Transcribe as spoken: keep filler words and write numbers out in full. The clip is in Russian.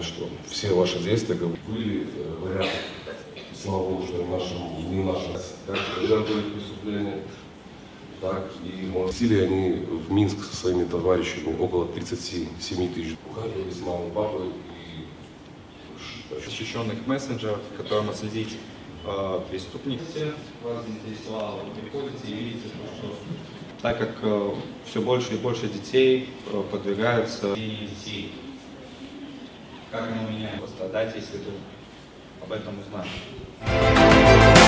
знаю, что все ваши действия как бы, были варианты, слава Богу, что нашим, не нашим, как жертвы преступления, так и носили они в Минск со своими товарищами около тридцати семи тысяч. Уходили с мамой, папой и защищенных мессенджеров, в котором отследить э, преступников. Вас заинтересовало, вы приходите и видите, что так как э, все больше и больше детей э, подвергаются детей. Как оно меняет пострадать, если вы об этом узнаете?